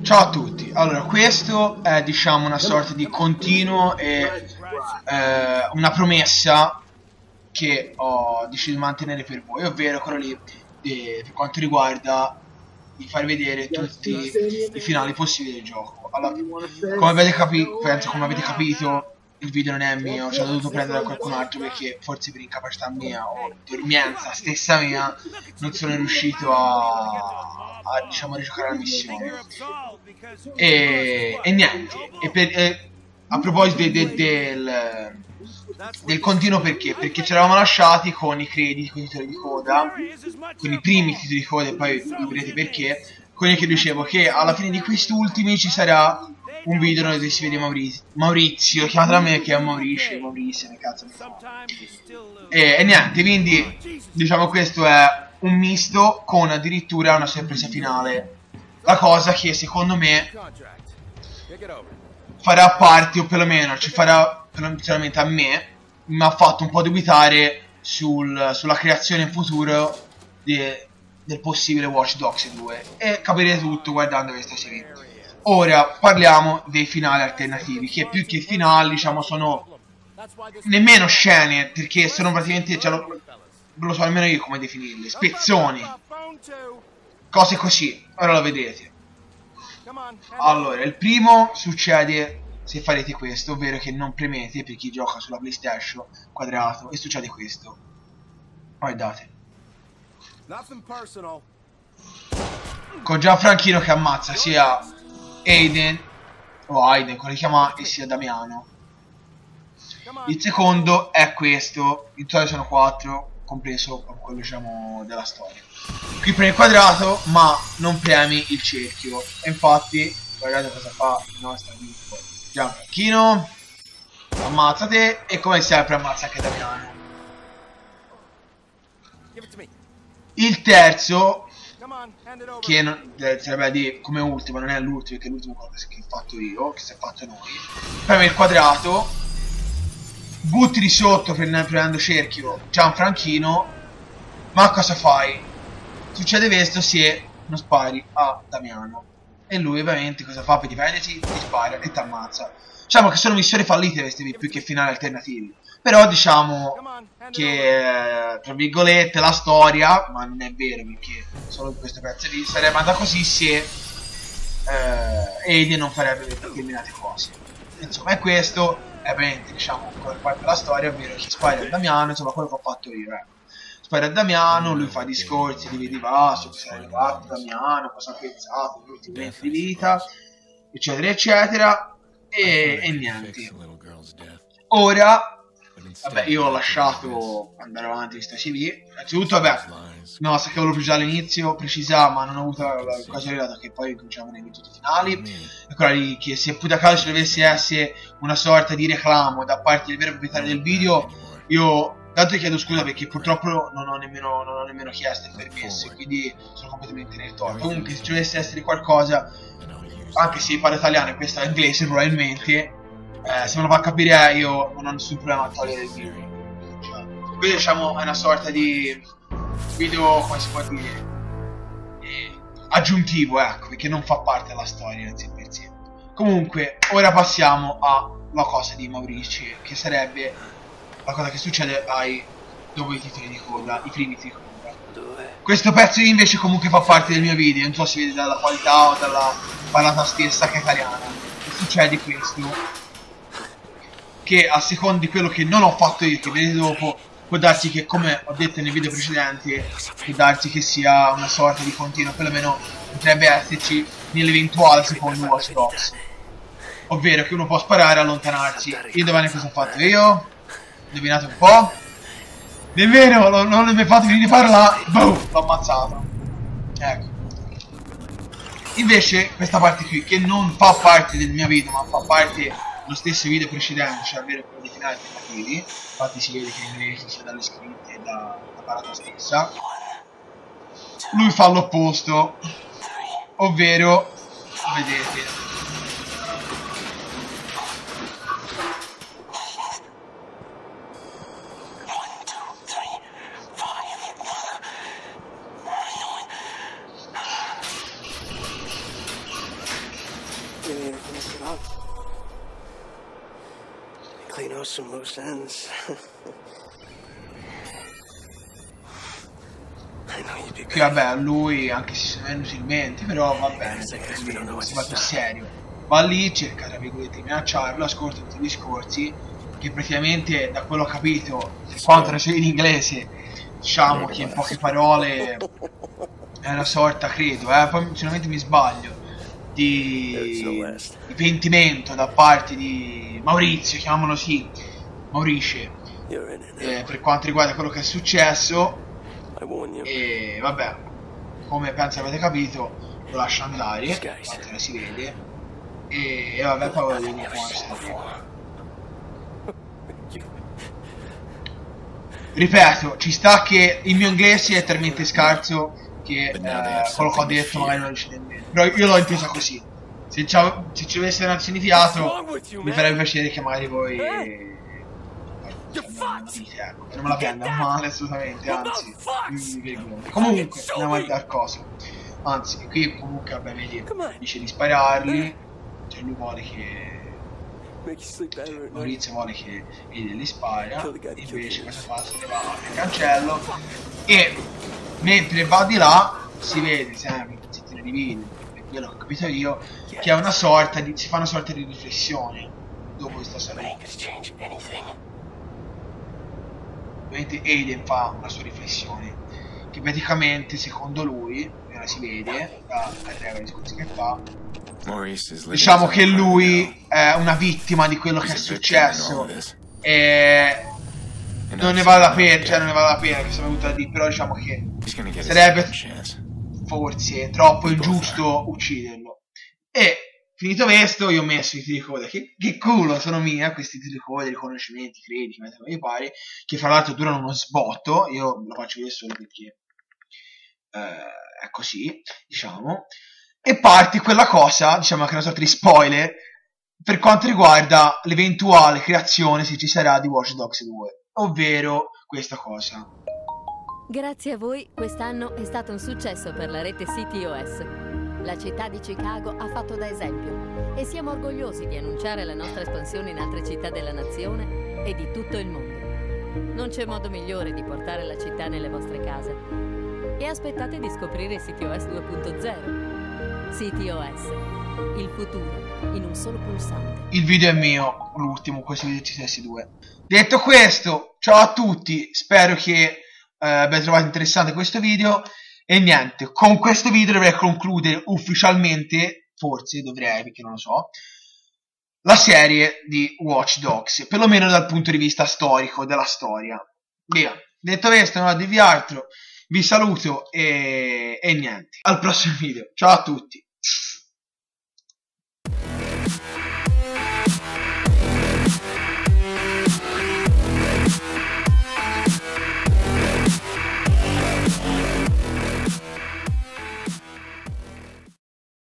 Ciao a tutti, allora questo è diciamo una sorta di continuo e una promessa che ho deciso di mantenere per voi, ovvero quello lì per quanto riguarda di far vedere tutti i finali possibili del gioco. Allora, come avete capito, il video non è mio, ce l'ho dovuto prendere da qualcun altro perché forse per incapacità mia o dormienza stessa mia non sono riuscito a diciamo rigiocare la missione. E niente, a proposito del continuo perché ci eravamo lasciati con i crediti, con i titoli di coda, con i primi titoli di coda e poi vedrete perché, con il che dicevo che alla fine di questi ultimi ci sarà un video dove si vede Maurizio, chiamato da me che è Maurizio, che cazzo mi fa. E niente, quindi diciamo questo è un misto con addirittura una sorpresa finale. La cosa che secondo me farà parte, o perlomeno ci farà, personalmente a me, mi ha fatto un po' dubitare sulla creazione in futuro del possibile Watch Dogs 2. E capirete tutto guardando questa serie. Ora parliamo dei finali alternativi, che più che finali, diciamo, sono nemmeno scene, perché sono praticamente, cioè, non lo so nemmeno io come definirli, spezzoni, cose così. Ora lo vedete. Allora, il primo succede se farete questo, ovvero che non premete, per chi gioca sulla PlayStation, quadrato, e succede questo. Guardate. Con Gianfranchino che ammazza sia Aiden, come si chiama, e sia Damiano. Il secondo è questo, in totale sono 4, compreso quello diciamo della storia. Qui premi il quadrato ma non premi il cerchio, e infatti guardate cosa fa il nostro amico Gianfranchino, ammazza te e come sempre ammazza anche Damiano. Il terzo, che sarebbe di come ultimo, non è l'ultimo, che è l'ultimo cosa che ho fatto io, che si è fatto noi, premi il quadrato, butti di sotto prendendo cerchio Gianfranchino, ma cosa fai? Succede questo se non spari a Damiano, e lui ovviamente cosa fa per difendersi? Ti spara e ti ammazza. Diciamo che sono missioni fallite queste più che finali alternativi, però diciamo che tra virgolette la storia, ma non è vero perché solo in questo pezzo lì, sarebbe andata così se Aiden non farebbe determinate cose. Insomma è questo, è veramente diciamo come parte della storia, ovvero che spara a Damiano, insomma quello che ho fatto io, spara a Damiano, lui fa discorsi di vedi va, su cosa è arrivato Damiano, cosa ha pensato, gli ultimi momenti di vita, eccetera eccetera, e niente. Ora, vabbè, io ho lasciato andare avanti questa CV, innanzitutto vabbè, no, se che volevo già all'inizio precisare, ma non ho avuto l'occasione dato che poi cominciamo nei minuti finali, e quella lì che se pure a caso ci dovesse essere una sorta di reclamo da parte del vero proprietario del video, io tanto chiedo scusa perché purtroppo non ho nemmeno chiesto il permesso, quindi sono completamente nel torto. Comunque se ci dovesse essere qualcosa, anche se parlo italiano e questo è inglese probabilmente, se me lo fa capire io non ho nessun problema a togliere il video. Quindi diciamo è una sorta di video, come si può dire, aggiuntivo, ecco, perché non fa parte della storia in sé per sé. Comunque ora passiamo alla cosa di Maurizio, che sarebbe la cosa che succede dopo i titoli di coda, i primi titoli di coda. Questo pezzo invece comunque fa parte del mio video, non so se vede dalla qualità o dalla parlata stessa che è italiana. E succede questo, che a seconda di quello che non ho fatto io, che vedete dopo, può darsi che, come ho detto nel video precedente, può darsi che sia una sorta di continuo, perlomeno potrebbe esserci nell'eventuale secondo Watch Dogs, ovvero che uno può sparare e allontanarsi. Indovinate cosa ho fatto io? Indovinate un po'? Nemmeno, non mi fate finire di parlare, boom, l'ho ammazzato. Ecco. Invece questa parte qui, che non fa parte del mio video, ma fa parte dello stesso video precedente, cioè ovvero quello dei finali alternativi, infatti si vede che in inglese sia dalle scritte e dalla parata stessa, lui fa l'opposto, ovvero, vedete, Clean out some loose ends. Qui vabbè, lui anche se non è inutilmente, però va bene, sembra più serio. Va lì, cerca tra virgolette di minacciarlo, ascolta tutti i discorsi, che praticamente da quello ho capito, per quanto ne so in inglese, diciamo che in poche parole è una sorta, credo, poi sicuramente mi sbaglio, di pentimento da parte di Maurizio, chiamiamolo così, Maurice, per quanto riguarda quello che è successo. E vabbè, come penso avete capito, lo lascia andare, quanto si vede, e vabbè, poi lo devo ripeto, ci sta che il mio inglese è talmente scarso che quello che ho detto magari non riuscite nemmeno, però io l'ho intesa così. Se ci avesse un significato mi farebbe piacere che magari voi non me la prenda male assolutamente, anzi comunque andiamo al coso, anzi qui comunque vabbè, vedi, dice di spararli, cioè lui vuole che Maurizio vuole che li spara, invece cosa fa? Se ne va al cancello e mentre va di là si vede sempre si tira di video, per quello che ho capito io, che è una sorta di, si fa una sorta di riflessione dopo questa storia. Ovviamente Aiden fa una sua riflessione che praticamente secondo lui, ora si vede dai discorsi che fa, diciamo che lui è una vittima di quello che è successo e non ne vale la pena, cioè non ne vale la pena che sono venuto a dire, però diciamo che sarebbe forse troppo ingiusto ucciderlo. E finito questo, io ho messo i titoli di coda, che culo sono mia questi titoli di coda, riconoscimenti, crediti, come mi pare, che fra l'altro durano uno sbotto, io lo faccio vedere solo perché è così, diciamo, e parti quella cosa, diciamo che è una sorta di spoiler, per quanto riguarda l'eventuale creazione, se ci sarà, di Watch Dogs 2, ovvero questa cosa. Grazie a voi, quest'anno è stato un successo per la rete CityOS. La città di Chicago ha fatto da esempio e siamo orgogliosi di annunciare la nostra espansione in altre città della nazione e di tutto il mondo. Non c'è modo migliore di portare la città nelle vostre case. E aspettate di scoprire CityOS 2.0. CityOS, il futuro in un solo pulsante. Il video è mio, l'ultimo, questi video CTS 2. Detto questo, ciao a tutti, spero che abbiate trovato interessante questo video. E niente, con questo video dovrei concludere ufficialmente, forse dovrei perché non lo so, la serie di Watch Dogs, perlomeno dal punto di vista storico della storia. Via, detto questo, non ho di altro, vi saluto e niente, al prossimo video, ciao a tutti.